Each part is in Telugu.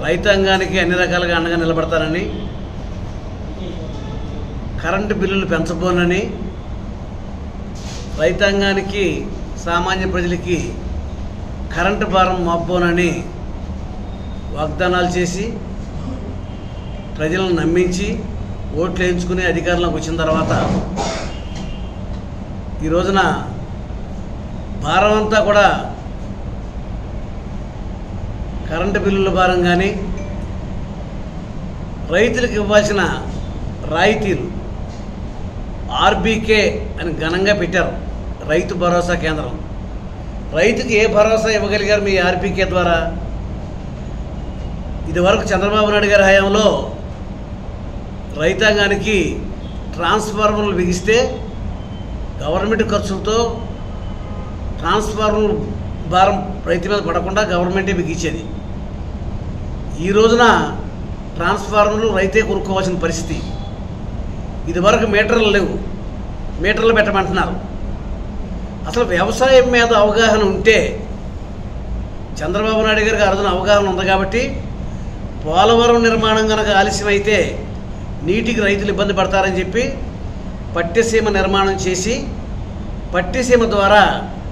రైతాంగానికి అన్ని రకాలుగా అండగా నిలబడతానని, కరెంటు బిల్లులు పెంచబోనని, రైతాంగానికి సామాన్య ప్రజలకి కరెంటు భారం మోపబోనని వాగ్దానాలు చేసి ప్రజలను నమ్మించి ఓట్లు వేయించుకుని అధికారంలోకి వచ్చిన తర్వాత ఈ రోజున భారం అంతా కూడా కరెంటు బిల్లుల భారం కానీ, రైతులకు ఇవ్వాల్సిన రాయితీలు ఆర్బీకే అని ఘనంగా పెట్టారు. రైతు భరోసా కేంద్రం. రైతుకి ఏ భరోసా ఇవ్వగలిగారు మీ ఆర్బీకే ద్వారా? ఇదివరకు చంద్రబాబు నాయుడు గారి హయాంలో రైతాంగానికి ట్రాన్స్ఫార్మర్లు బిగిస్తే గవర్నమెంట్ ఖర్చులతో ట్రాన్స్ఫార్మర్ భారం రైతు మీద పడకుండా గవర్నమెంటే బిగించేది. ఈ రోజున ట్రాన్స్ఫార్మర్లు రైతే కొనుక్కోవాల్సిన పరిస్థితి. ఇదివరకు మీటర్లు లేవు, మీటర్లు పెట్టమంటున్నారు. అసలు వ్యవసాయం మీద అవగాహన ఉంటే, చంద్రబాబు నాయుడు గారికి ఆ రోజున అవగాహన ఉంది కాబట్టి పోలవరం నిర్మాణం కనుక ఆలస్యమైతే నీటికి రైతులు ఇబ్బంది పడతారని చెప్పి పట్టిసీమ నిర్మాణం చేసి పట్టిసీమ ద్వారా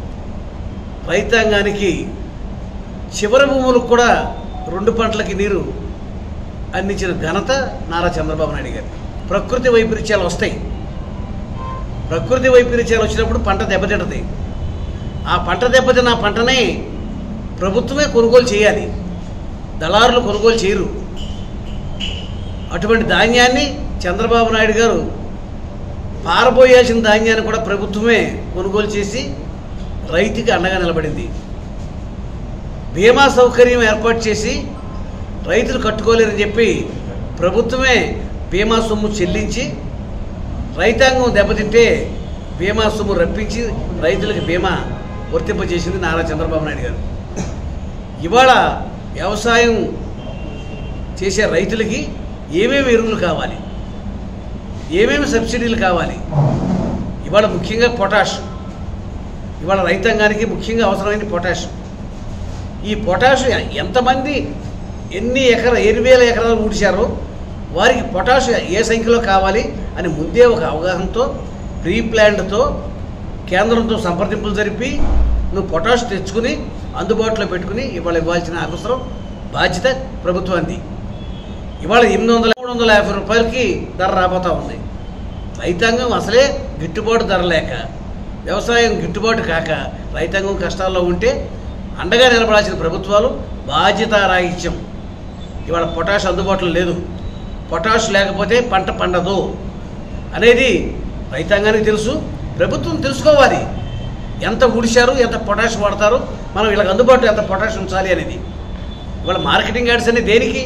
రైతాంగానికి చివరి భూములకు కూడా 2 పంటలకి నీరు అందించిన ఘనత నారా చంద్రబాబు నాయుడు గారు. ప్రకృతి వైపరీత్యాలు వస్తాయి. ప్రకృతి వైపరీత్యాలు వచ్చినప్పుడు పంట దెబ్బతింటది. ఆ పంట దెబ్బతిన్న పంటని ప్రభుత్వమే కొనుగోలు చేయాలి, దళారులు కొనుగోలు చేయరు. అటువంటి ధాన్యాన్ని చంద్రబాబు నాయుడు గారు పారబోయాల్సిన ధాన్యాన్ని కూడా ప్రభుత్వమే కొనుగోలు చేసి రైతుకి అండగా నిలబడింది. బీమా సౌకర్యం ఏర్పాటు చేసి రైతులు కట్టుకోలేరని చెప్పి ప్రభుత్వమే బీమా సొమ్ము చెల్లించి రైతాంగం దెబ్బతింటే బీమా సొమ్ము రప్పించి రైతులకు బీమా వర్తింపజేసింది నారా చంద్రబాబు నాయుడు గారు. ఇవాళ వ్యవసాయం చేసే రైతులకి ఏమేమి ఎరువులు కావాలి, ఏమేమి సబ్సిడీలు కావాలి, ఇవాళ ముఖ్యంగా పొటాష్, ఇవాళ రైతాంగానికి ముఖ్యంగా అవసరమైన పొటాష్. ఈ పొటాష్ ఎంతమంది ఎన్ని ఎకరాలు ఊడ్చారో వారికి పొటాష్ ఏ సంఖ్యలో కావాలి అని ముందే ఒక అవగాహనతో ప్రీ ప్లాన్డ్తో కేంద్రంతో సంప్రదింపులు జరిపి నువ్వు పొటాష్ తెచ్చుకుని అందుబాటులో పెట్టుకుని ఇవాళ ఇవ్వాల్సిన అవసరం బాధ్యత ప్రభుత్వానికి. ఇవాళ 800-350 రూపాయలకి ధర రాబోతూ ఉంది. రైతాంగం అసలే గిట్టుబాటు ధర లేక, వ్యవసాయం గిట్టుబాటు కాక రైతాంగం కష్టాల్లో ఉంటే అండగా నిలబడాల్సిన ప్రభుత్వాలు బాధ్యతారాహిత్యం. ఇవాళ పొటాష్ అందుబాటులో లేదు, పొటాష్ లేకపోతే పంట పండదు అనేది రైతాంగానికి తెలుసు. ప్రభుత్వం తెలుసుకోవాలి ఎంత ఊడిశారు, ఎంత పొటాష్ వాడతారు, మనం వీళ్ళకి అందుబాటులో ఎంత పొటాష్ ఉంచాలి అనేది. ఇవాళ మార్కెటింగ్ యాడ్స్ అన్ని దేనికి?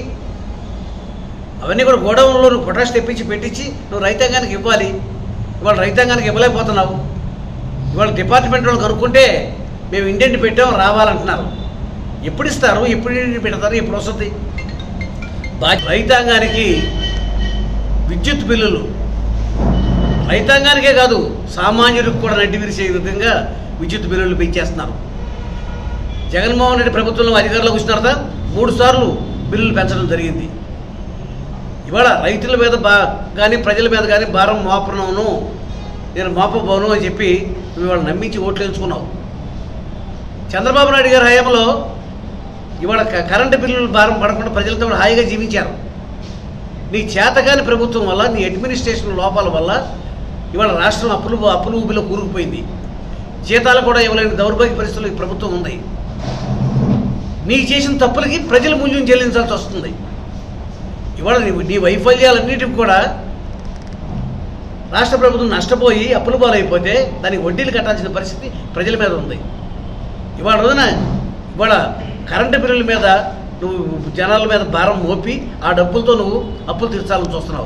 అవన్నీ కూడా గోడౌన్లో నువ్వు పొటాష్ తెప్పించి పెట్టించి నువ్వు రైతాంగానికి ఇవ్వాలి. ఇవాళ రైతాంగానికి ఇవ్వలేకపోతున్నావు. ఇవాళ డిపార్ట్మెంట్ వాళ్ళు కనుక్కుంటే మేము ఇండెంట్ పెట్టాం రావాలంటున్నారు. ఎప్పుడు ఇస్తారు, ఎప్పుడు ఇండెంట్ పెడతారు, ఎప్పుడు వస్తుంది? రైతాంగానికి విద్యుత్ బిల్లులు రైతాంగానికే కాదు సామాన్యుడికి కూడా నడ్డి విరిసే విధంగా విద్యుత్ బిల్లులు పెంచేస్తున్నారు. జగన్మోహన్ రెడ్డి ప్రభుత్వంలో అధికారంలోకి వచ్చిన తర్వాత 3 సార్లు బిల్లులు పెంచడం జరిగింది. ఇవాళ రైతుల మీద కానీ ప్రజల మీద కానీ భారం మోపను, నేను మోపబోను అని చెప్పి నువ్వు ఇవాళ నమ్మించి ఓట్లు వేయించుకున్నావు. చంద్రబాబు నాయుడు గారి హయాంలో ఇవాళ కరెంటు బిల్లులు భారం పడకుండా ప్రజలతో హాయిగా జీవించారు. నీ చేతగాని ప్రభుత్వం వల్ల, నీ అడ్మినిస్ట్రేషన్ లోపాల వల్ల ఇవాళ రాష్ట్రం అప్పులు ఊబిలో కూరుకుపోయింది. జీతాలు కూడా ఇవ్వలేని దౌర్భాగ్య పరిస్థితుల్లో ఈ ప్రభుత్వం ఉంది. నీకు చేసిన తప్పులకి ప్రజలు మూల్యం చెల్లించాల్సి వస్తుంది. ఇవాళ నీ వైఫల్యాలన్నిటికి కూడా రాష్ట్ర ప్రభుత్వం నష్టపోయి అప్పుల పాలైపోతే దానికి వడ్డీలు కట్టాల్సిన పరిస్థితి ప్రజల మీద ఉంది. ఇవాళ రోజున కరెంటు బిల్లుల మీద నువ్వు జనాల మీద భారం మోపి ఆ డబ్బులతో నువ్వు అప్పులు తీర్చాలని చూస్తున్నావు.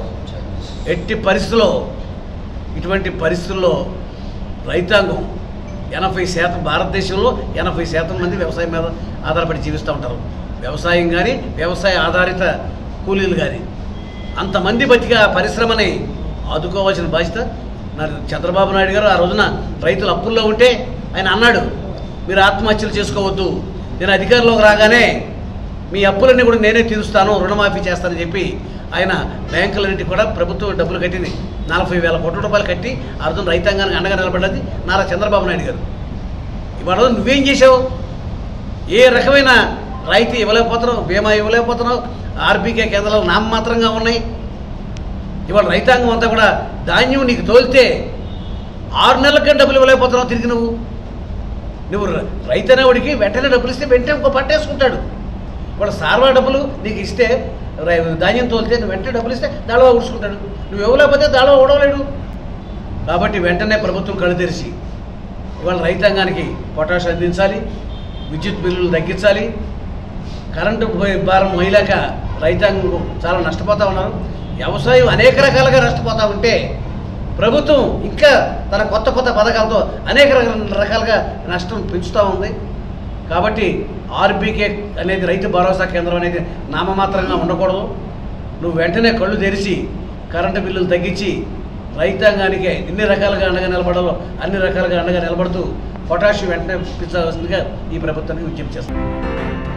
ఇటువంటి పరిస్థితుల్లో రైతాంగం 80% భారతదేశంలో 80% మంది వ్యవసాయం మీద ఆధారపడి జీవిస్తూ ఉంటారు. వ్యవసాయం కానీ, వ్యవసాయ ఆధారిత కూలీలు కానీ, అంతమంది బతిగా పరిశ్రమని ఆదుకోవాల్సిన బాధ్యత చంద్రబాబు నాయుడు గారు. ఆ రోజున రైతులు అప్పుల్లో ఉంటే ఆయన అన్నాడు, మీరు ఆత్మహత్యలు చేసుకోవద్దు, నేను అధికారంలోకి రాగానే మీ అప్పులన్నీ కూడా నేనే తీరుస్తాను, రుణమాఫీ చేస్తానని చెప్పి ఆయన బ్యాంకులన్నింటికి కూడా ప్రభుత్వం డబ్బులు కట్టింది. 40,000 కోట్ల రూపాయలు కట్టి అర్థం రైతాంగానికి అండగా నిలబడ్డది నారా చంద్రబాబు నాయుడు గారు. ఇవాళ నువ్వేం చేసావు? ఏ రకమైన రాయితీ ఇవ్వలేకపోతున్నావు, బీమా ఇవ్వలేకపోతున్నావు. ఆర్బీకే కేంద్రాలు నామమాత్రంగా ఉన్నాయి. ఇవాళ రైతాంగం అంతా కూడా ధాన్యం నీకు తోలితే 6 నెలలకే డబ్బులు ఇవ్వలేకపోతున్నావు. తిరిగి నువ్వు రైతు అనేవాడికి వెంటనే డబ్బులు ఇస్తే వెంటనే ఇంకో పట్టేసుకుంటాడు. ఇవాళ సార్వా డబ్బులు నీకు ఇస్తే ధాన్యం తోలితే నువ్వు వెంటనే డబ్బులు ఇస్తే దాళవా ఊడ్చుకుంటాడు. నువ్వు ఇవ్వలేకపోతే దాళవా ఊడవలేడు. కాబట్టి వెంటనే ప్రభుత్వం కళ్ళు తెరిచి ఇవాళ రైతాంగానికి పొటాష్ అందించాలి, విద్యుత్ బిల్లులు తగ్గించాలి. కరెంటు భారం మహిళక రైతాంగం చాలా నష్టపోతూ ఉన్నారు. వ్యవసాయం అనేక రకాలుగా నష్టపోతూ ఉంటే ప్రభుత్వం ఇంకా తన కొత్త కొత్త పథకాలతో అనేక రకాలుగా నష్టం పెంచుతూ ఉంది. కాబట్టి ఆర్బీకే అనేది రైతు భరోసా కేంద్రం అనేది నామమాత్రంగా ఉండకూడదు. నువ్వు వెంటనే కళ్ళు తెరిచి కరెంటు బిల్లులు తగ్గించి రైతాంగానికి ఎన్ని రకాలుగా అండగా నిలబడాలో అన్ని రకాలుగా అండగా నిలబడుతూ పొటాషియం వెంటనే ఇప్పించవలసిందిగా ఈ ప్రభుత్వానికి విజ్ఞప్తి చేస్తాను.